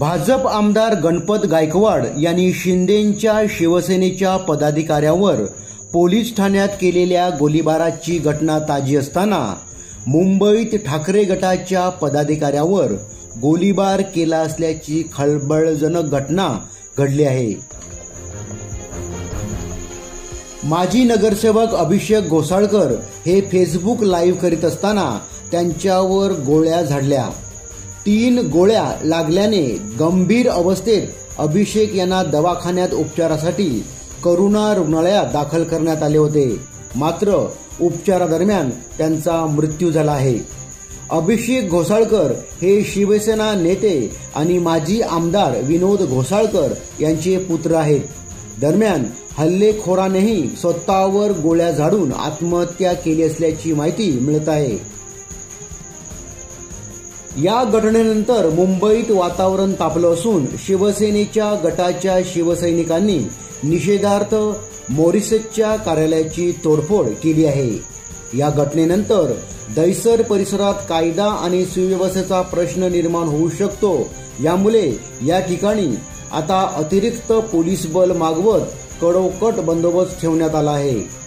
भाजप आमदार गणपत गायकवाड यांनी शिंदेंच्या शिवसेनेच्या पदाधिकाऱ्यांवर पोलीस ठाण्यात केलेल्या गोळीबाराची घटना ताजी असताना मुंबईत ठाकरे गटाच्या पदाधिकाऱ्यांवर गोळीबार केला असल्याची खळबळजनक घटना घडली आहे। माजी नगरसेवक अभिषेक घोसाळकर हे फेसबुक लाईव्ह करीत असताना त्यांच्यावर गोळ्या झाडल्या। 3 गोळ्या लागल्याने गंभीर अवस्थेत अभिषेक यांना दवाखान्यात उपचारासाठी करुणा रुग्णालयात दाखल करण्यात आले होते, मात्र उपचारादरम्यान त्यांचा मृत्यू झाला आहे। अभिषेक घोसाळकर हे शिवसेना नेते आणि माजी आमदार विनोद घोसाळकर यांचे पुत्र आहेत। दरम्यान हल्लेखोरानेही स्वतःवर गोळ्या झाडून आत्महत्या केली असल्याची माहिती मिळत आहे। या घटनेनंतर मुंबईत वातावरण तापलं असून शिवसेनेच्या गटाच्या शिवसैनिकांनी निषेधार्थ मॉरिसच्या कार्यालयाची तोडफोड केली आहे। या घटनेनंतर दहिसर परिसरात कायदा आणि सुव्यवस्थेचा प्रश्न निर्माण होऊ शकतो, यामुळे या ठिकाणी आता अतिरिक्त पोलीस बल मागवत कडोकट बंदोबस्त ठेवण्यात आला आहे।